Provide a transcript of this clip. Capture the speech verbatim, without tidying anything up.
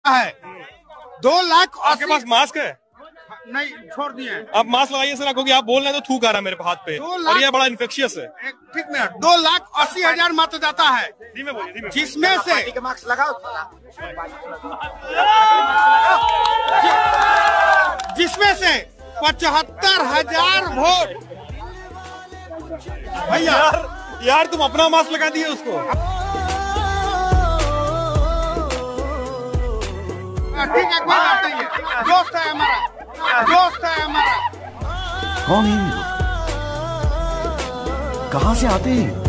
है दो लाख। आपके पास मास्क है? नहीं, छोड़ दिए। आप मास्क लगाइए सर, क्योंकि आप बोल रहे हैं तो थूक आ रहा है मेरे हाथ पे और ये बड़ा इन्फेक्शियस है। एक ठीक मिनट, दो लाख अस्सी हजार मतदाता है, धीमे बोलिए, धीमे। जिसमें से मास्क लगाओ, जिसमें से पचहत्तर हजार वोट। भैया यार यार तुम अपना मास्क लगा दिए उसको। ठीक है, कोई बात नहीं है, दोस्त है हमारा, दोस्त है हमारा। कौन है ये लोग? कहाँ से आते हैं?